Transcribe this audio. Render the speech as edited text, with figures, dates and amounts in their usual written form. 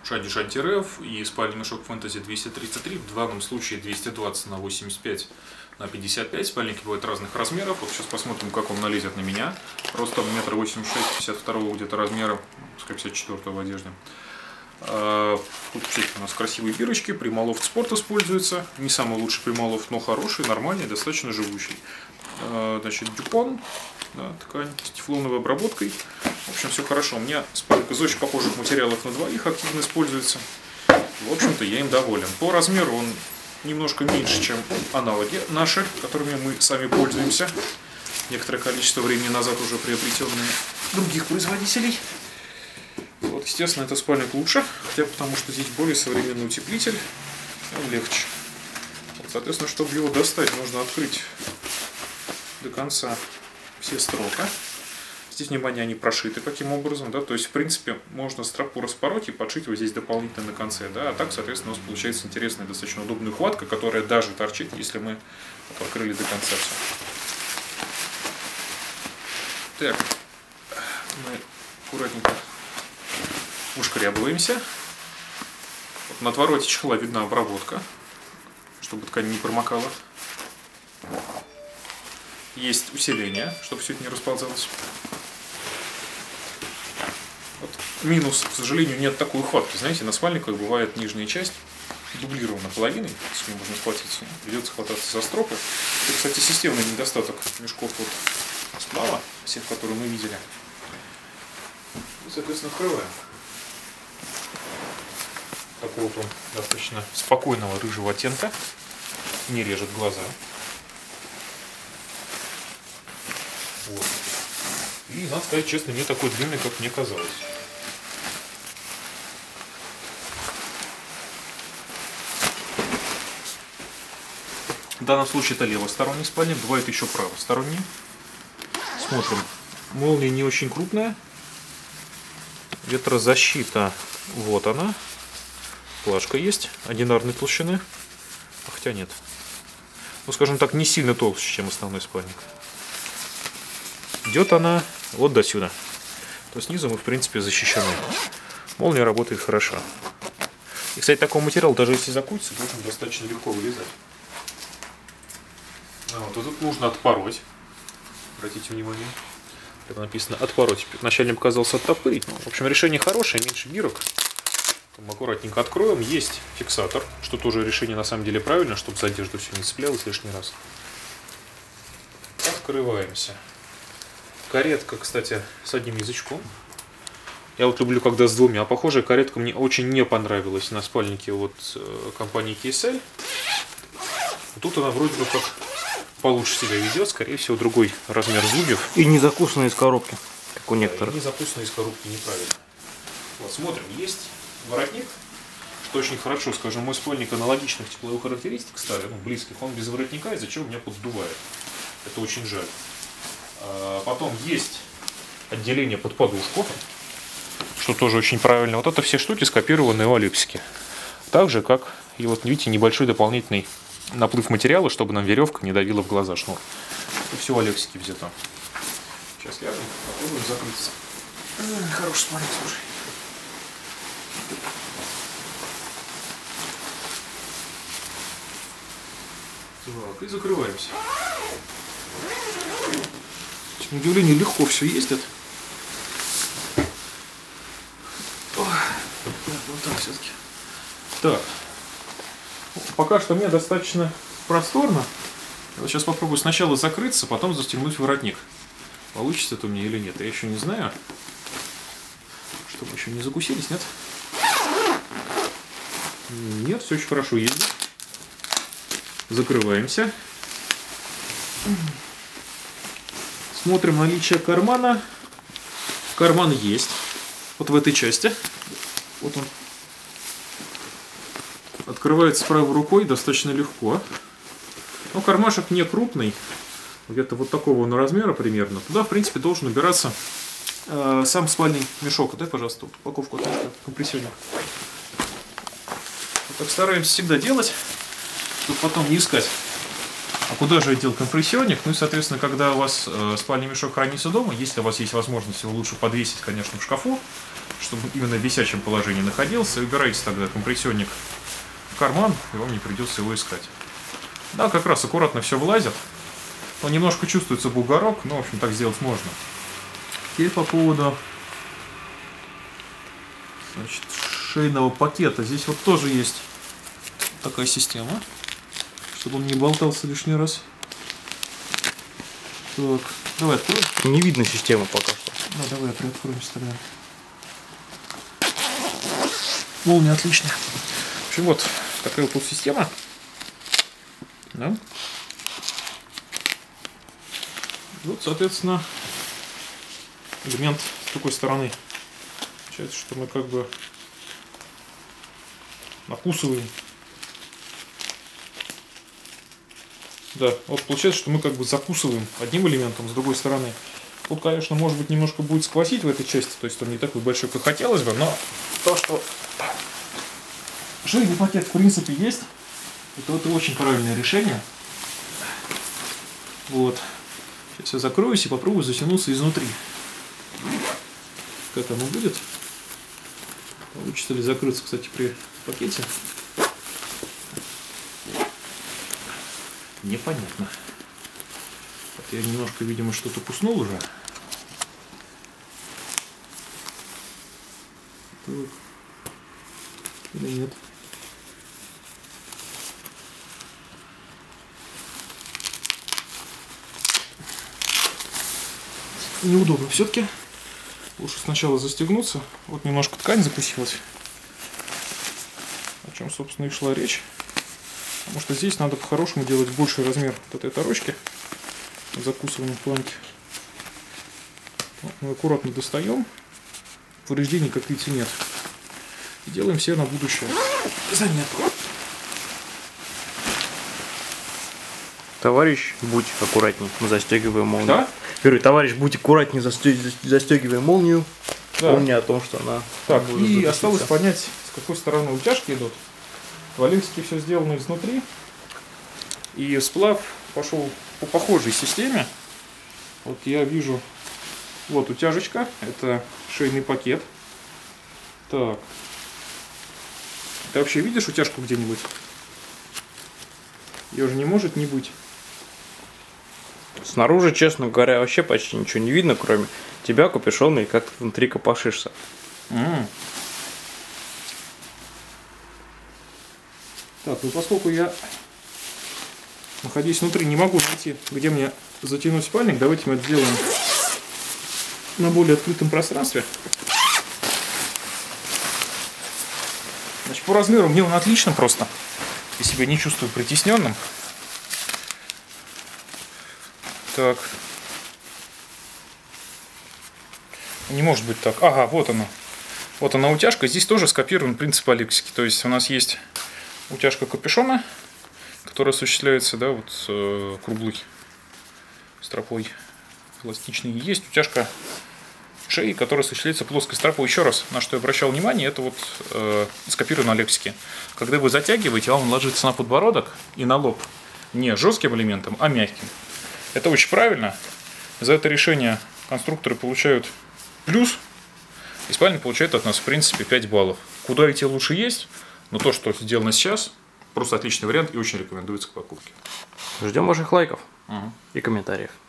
Шадиш антиреф и спальный мешок Fantasy 233, в данном случае 220 на 85 на 55. Спальники бывают разных размеров. Вот сейчас посмотрим, как он налезет на меня. Ростом 1,86 м, 52 где-то размера, пускай 54 в одежде. Тут у нас красивые бирочки, Primaloft Sport используется. Не самый лучший Primaloft, но хороший, нормальный, достаточно живучий. Значит, Дюпон, да, ткань с тефлоновой обработкой. В общем, все хорошо. У меня спальник из очень похожих материалов на двоих активно используется. В общем-то, я им доволен. По размеру он немножко меньше, чем аналоги наши, которыми мы сами пользуемся. Некоторое количество времени назад уже приобретенные других производителей. Вот, естественно, этот спальник лучше, хотя потому что здесь более современный утеплитель, он легче. Вот, соответственно, чтобы его достать, нужно открыть до конца все строка. Здесь, внимание, они прошиты каким образом, да, то есть, в принципе, можно стропу распороть и подшить вот здесь дополнительно на конце, да, а так, соответственно, у нас получается интересная, достаточно удобная ухватка, которая даже торчит, если мы открыли до конца все. Так, мы аккуратненько ушкрябываемся. Вот на отвороте чехла видна обработка, чтобы ткань не промокала. Есть усиление, чтобы все это не расползалось. Вот. Минус, к сожалению, нет такой ухватки. Знаете, на спальниках бывает нижняя часть дублирована половиной, с ней можно схватиться, придется хвататься за стропы. Это, кстати, системный недостаток мешков вот сплава, всех, которые мы видели. И, соответственно, открываем. Такого вот он достаточно спокойного рыжего оттенка, не режет глаза. Вот. И, надо сказать честно, не такой длинный, как мне казалось. В данном случае это левосторонний спальник, бывает еще правосторонний. Смотрим. Молния не очень крупная. Ветрозащита, вот она. Плашка есть, одинарной толщины. Хотя нет. Ну, скажем так, не сильно толще, чем основной спальник. Идет она вот до сюда. То снизу мы, в принципе, защищены. Молния работает хорошо. И, кстати, такой материал, даже если закрутится, должен достаточно легко вылезать. Вот, тут нужно отпороть. Обратите внимание. Это написано отпороть. Вначале мне показалось оттопырить. В общем, решение хорошее, меньше бирок. Мы аккуратненько откроем. Есть фиксатор, что тоже решение на самом деле правильно, чтобы за одежду все не цеплялось лишний раз. Открываемся. Каретка, кстати, с одним язычком. Я вот люблю, когда с двумя. Похожая каретка мне очень не понравилась на спальнике вот компании KSL. Тут она вроде бы как получше себя ведет. Скорее всего, другой размер зубьев. И не закусанная из коробки, как у некоторых. Да, не закусанная из коробки, неправильно. Вот, смотрим, есть воротник, что очень хорошо, скажем, мой спальник аналогичных тепловых характеристик ставит, ну, близких, он без воротника, из-за чего меня поддувает. Это очень жаль. Потом есть отделение под подушку, что тоже очень правильно. Вот это все штуки скопированы у Олексики. Так же, как и вот, видите, небольшой дополнительный наплыв материала, чтобы нам веревка не давила в глаза шнур. Это все у Олексики взято. Сейчас ляжем, попробуем закрыться. Хороший спальник, слушай. Так, и закрываемся. На удивление легко все ездит. Вот так все-таки. Так. Пока что мне достаточно просторно. Вот сейчас попробую сначала закрыться, потом застегнуть воротник. Получится это у меня или нет, я еще не знаю. Чтобы еще не закусились, нет? Нет, все очень хорошо ездит. Закрываемся. Смотрим наличие кармана. Карман есть. Вот в этой части. Вот он. Открывается правой рукой достаточно легко. Но кармашек не крупный. Где-то вот такого он размера примерно. Туда, в принципе, должен убираться сам спальный мешок. Дай, пожалуйста, упаковку от компрессионника. Вот так стараемся всегда делать, чтобы потом не искать. А куда же я дел компрессионник? Ну и, соответственно, когда у вас спальный мешок хранится дома, если у вас есть возможность его лучше подвесить, конечно, в шкафу, чтобы именно в висячем положении находился. Убирайте тогда компрессионник в карман, и вам не придется его искать. Да, как раз аккуратно все влазит. Он немножко чувствуется бугорок, но, в общем, так сделать можно. Теперь по поводу, значит, шейного пакета. Здесь вот тоже есть такая система, чтобы он не болтался лишний раз. Так, давай откроем. Не видно систему пока что. Ну, давай приоткроемся тогда. Молния отличная. В общем, вот такая вот тут система. Да. Вот, соответственно, элемент с другой стороны. Получается, что мы как бы накусываем. Да, вот получается, что мы как бы закусываем одним элементом с другой стороны. Тут, конечно, может быть, немножко будет сквозить в этой части, то есть он не такой большой, как хотелось бы, но то, что шейный пакет в принципе есть, это очень правильное решение. Вот. Сейчас я закроюсь и попробую затянуться изнутри. Как оно будет? Получится ли закрыться, кстати, при пакете? Непонятно. Вот я немножко, видимо, что-то куснул уже. Так. Или нет? Неудобно все-таки. Лучше сначала застегнуться. Вот немножко ткань закусилась. О чем, собственно, и шла речь. Потому что здесь надо по-хорошему делать больший размер вот этой оторочки в закусывании планки. Вот мы аккуратно достаем. Повреждений, как видите, нет. И делаем все на будущее заметку. Товарищ, будь аккуратней, застегиваем молнию. Да? Говорю, товарищ, будь аккуратней, застегиваем молнию. Да. Помни о том, что она... Так, и осталось понять, с какой стороны утяжки идут. Валенсики все сделано изнутри. И сплав пошел по похожей системе. Вот я вижу, вот утяжечка, это шейный пакет. Так. Ты вообще видишь утяжку где-нибудь? Ее же не может не быть. Снаружи, честно говоря, вообще почти ничего не видно, кроме тебя, капюшона, и как ты внутри копошишься. Так, ну поскольку я, находясь внутри, не могу найти, где мне затянуть спальник, давайте мы это сделаем на более открытом пространстве. Значит, по размеру мне он отлично просто. Я себя не чувствую притесненным. Так. Не может быть так. Ага, вот оно. Вот она утяжка. Здесь тоже скопирован принцип Алексики. То есть у нас есть утяжка капюшона, которая осуществляется, да, вот круглой стропой эластичной. Есть утяжка шеи, которая осуществляется плоской стропой. Еще раз, на что я обращал внимание, это вот скопировано на лексике. Когда вы затягиваете, он ложится на подбородок и на лоб. Не жестким элементом, а мягким. Это очень правильно. За это решение конструкторы получают плюс. И спальник получает от нас, в принципе, 5 баллов. Куда идти лучше есть, но то, что сделано сейчас, просто отличный вариант и очень рекомендуется к покупке. Ждем ваших лайков и комментариев.